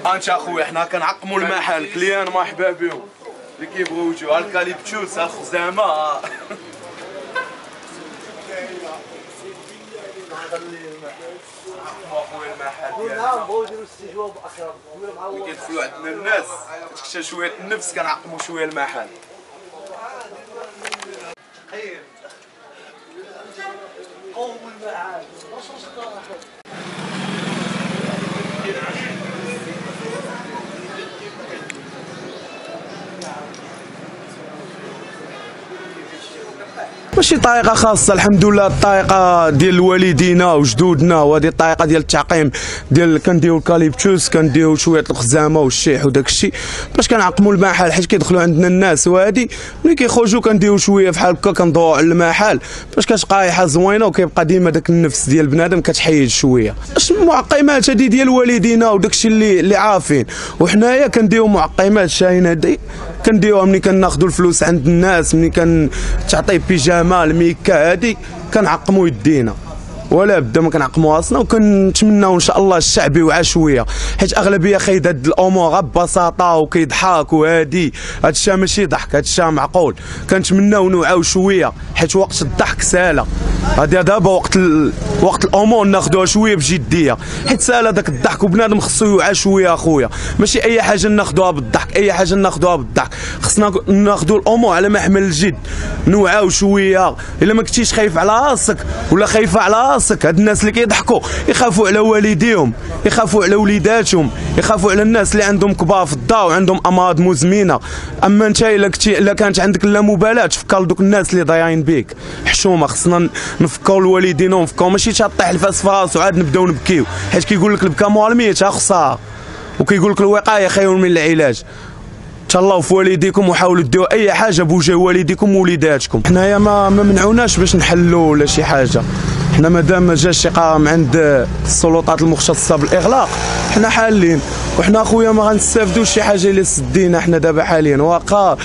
انت اخويا حنا كنعقموا المحل كليان مرحبا بهم اللي كيبغيو يجيو الكاليبتوس الخزامه اخويا المحل ديالنا كيدخلوا عندنا الناس كتخشى شويه النفس كنعقموا شويه المحل. ماشي طريقه خاصه، الحمد لله الطريقه ديال والدينا وجدودنا، وهذه الطريقه ديال التعقيم ديال كنديروا الكاليبتوس، كنديروا شويه الخزامه والشيح وداك الشيء باش كنعقموا المحل، حيت كيدخلوا عندنا الناس، وهذه ملي كيخرجوا كنديروا شويه بحال هكا كندوروا على المحل باش كتبقى ريحه زوينه وكيبقى ديما داك النفس ديال بنادم كتحيد شويه. المعقمات هذه ديال والدينا وداك الشيء اللي عارفين، وحنايا كنديروا معقمات شاهين هذه كنديروها ملي كناخذوا الفلوس عند الناس، ملي كتعطي بيجاما الميكا هذه كنعقموا يدينا، ولا بدا ما كنعقموا راسنا، وكنتمناو ان شاء الله الشعب يوعى شويه، حيت اغلبيه خايد هاد الامور ببساطه وكيضحك، وهادي هاد الشيء ماشي ضحك، هاد الشيء معقول. كنتمناو نوعاو شويه، حيت وقت الضحك ساله، هادي دابا وقت الامور ناخذوها شويه بجديه، حيت ساله داك الضحك، وبنادم خصو يوعى شويه اخويا، ماشي اي حاجه ناخذوها بالضحك، اي حاجه ناخذوها بالضحك، خصنا ناخذوا الامور على محمل الجد، نوعاو شويه. الا ما كنتيش خايف على راسك ولا خايفه على راسك، هاد الناس اللي كيضحكوا يخافوا على والديهم، يخافوا على وليداتهم، يخافوا على الناس اللي عندهم كبار في الدار وعندهم امراض مزمنه. اما انت الا كانت عندك لا مبالاه تفكر لدوك الناس اللي ضايعين بيك، حشومه خصنا نفكروا لوالدينا ونفكروا، ماشي تطيح الفاس في راسو عاد نبداو نبكيو، حيت كيقول لك البكا مور الميت خساره، وكيقول لك الوقايه خير من العلاج. تهلاو في والديكم وحاولوا ديروا اي حاجه بوجه والديكم ووليداتكم. حنايا ما منعوناش باش نحلوا ولا شي حاجه، حنا مادام ما جاش شي قرار من عند السلطات المختصه بالاغلاق حنا حالين، وحنا اخويا ما غنستافدوش شي حاجه الا سدينا. حنا دابا حاليا واقع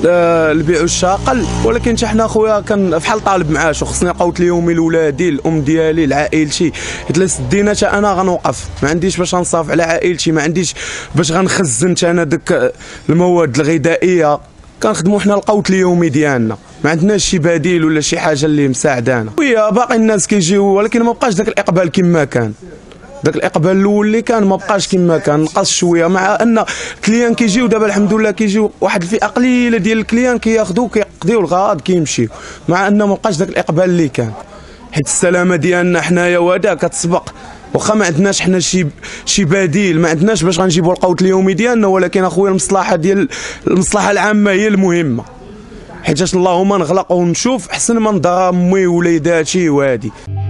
البيع والشراء قل، ولكن حتى حنا اخويا كان بحال طالب معاش، وخصني قوت اليومي لولادي الام ديالي لعائلتي، الا سدينا حتى انا غنوقف، ما عنديش باش نصرف على عائلتي، ما عنديش باش غنخزن انا داك المواد الغذائيه، كنخدموا حنا القوت اليومي ديالنا، ما عندناش شي بديل ولا شي حاجه اللي مساعدانا. ويا باقي الناس كيجيو، ولكن ما بقاش داك الاقبال كما كان، داك الاقبال الاول اللي كان ما بقاش كما كان، نقص شويه، مع ان الكليان كيجيو دابا الحمد لله، كيجيو واحد الفئه قليله ديال الكليان كياخذوا كيقضيو الغرض كيمشيو، مع ان ما بقاش داك الاقبال اللي كان، حيت السلامه ديالنا حنايا وهذا كتسبق، واخا ما عندناش حنا شي بديل، ما عندناش باش غنجيبوا القوت اليومي ديالنا، ولكن اخويا المصلحه العامه هي المهمه، حيت اللهم نغلق ونشوف احسن ما نضر امي ووليداتي وهادي.